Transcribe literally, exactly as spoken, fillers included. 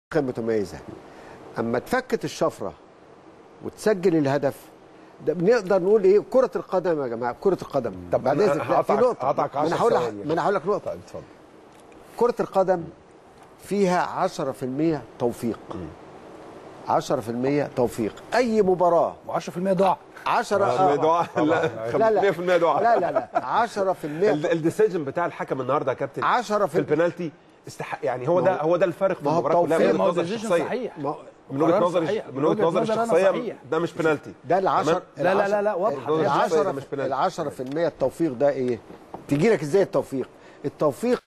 متميزه. اما تفكت الشفره وتسجل الهدف ده بنقدر نقول ايه؟ كره القدم يا جماعه، كره القدم. طب بعد اذنك لا في نقطه هقطعك ما انا هقول ما انا هقول لك نقطه. طيب اتفضل. كره القدم فيها عشرة في المية توفيق. عشرة في المية توفيق. اي مباراه وعشرة في المية ضاع. عشرة دعاء لا لا مية في المية دعاء. لا لا لا عشرة في المية الديسيجن بتاع الحكم النهارده يا كابتن عشرة في البنالتي استحق، يعني هو ده هو ده الفرق في المباراه كلها من وجهه نظر الشخصيه. من وجهه نظري من وجهه نظري الشخصيه ده مش بنالتي. ده العشرة لا لا لا لا واضحه. العشرة العشرة في المية التوفيق ده ايه؟ تجي لك ازاي التوفيق؟ التوفيق